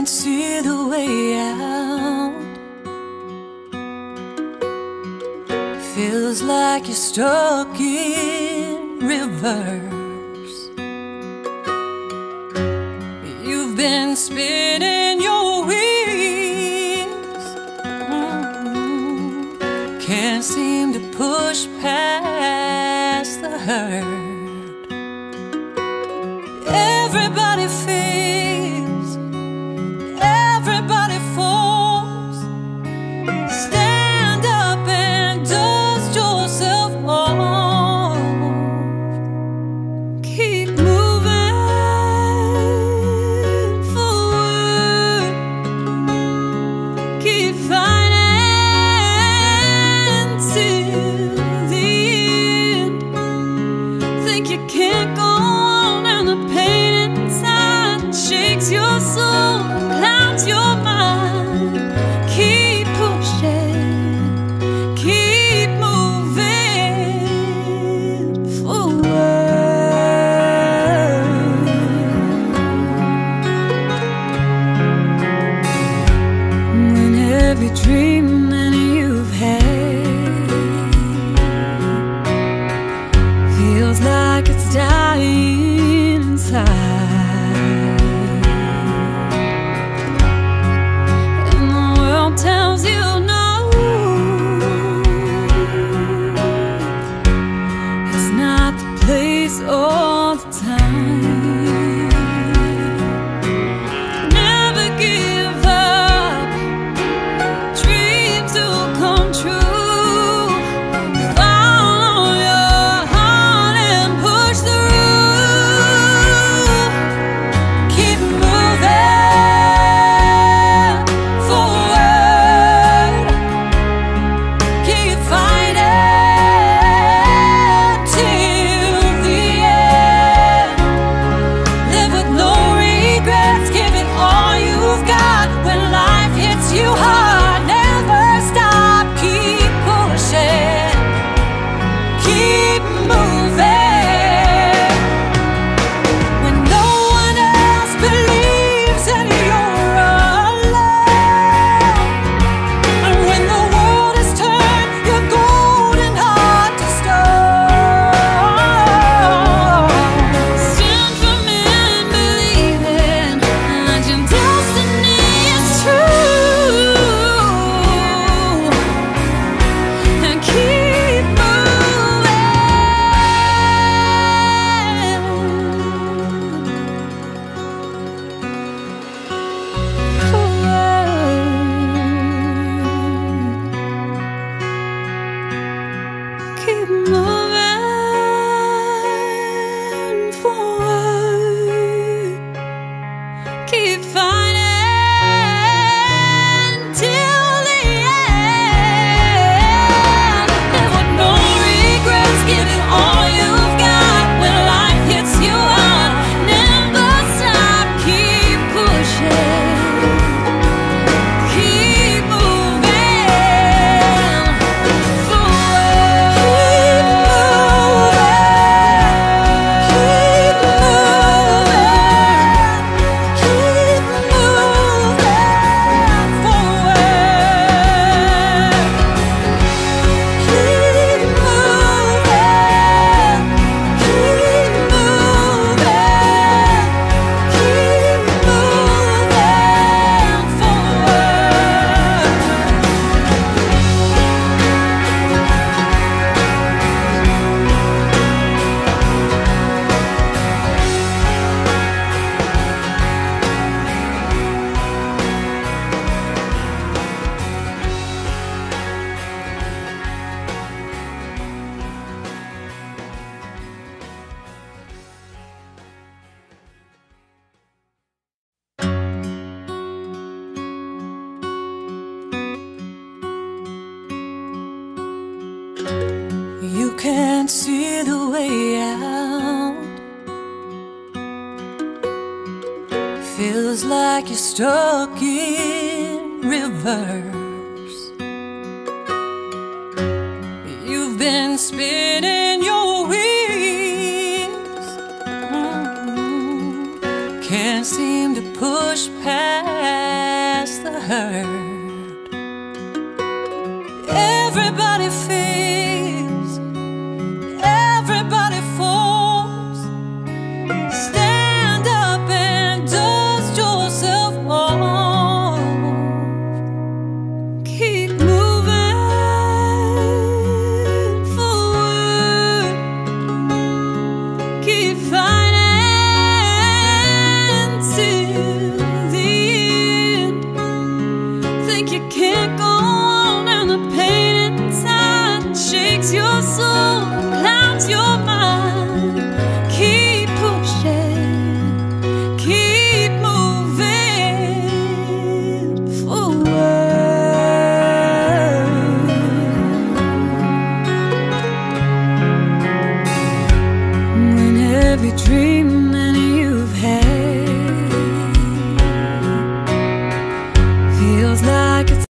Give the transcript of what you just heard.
can't see the way out. Feels like you're stuck in reverse. You've been spinning your wheels, can't seem to push past the hurt. Everybody feels, everybody falls. Stand up and dust yourself off. Keep moving forward. Keep fighting till the end. Think you can't go on, and the pain inside shakes your soul, clouds your mind. Keep pushing, keep moving forward. When every dream that you've had feels like it's dying inside, and the world tells you no, it's not the place or the time. Never give up, dreams will come true. Follow your heart and push through. Keep moving forward. Keep fighting till the end. Live with no regrets, give it all you've got. When life hits you hard, never stop. Keep pushing, keep moving. When no one else believes and you're alone, and when the world has turned your golden heart to stone, stand firm in believing that your destiny is true, and keep moving forward. Keep moving forward. Keep fighting till the end. Live with no regrets, give it all you've got. When life hits you hard, never stop. Keep pushing, keep moving forward. Keep moving, keep moving You can't see the way out. Feels like you're stuck in reverse. You've been spinning your wheels, can't seem to push past we dream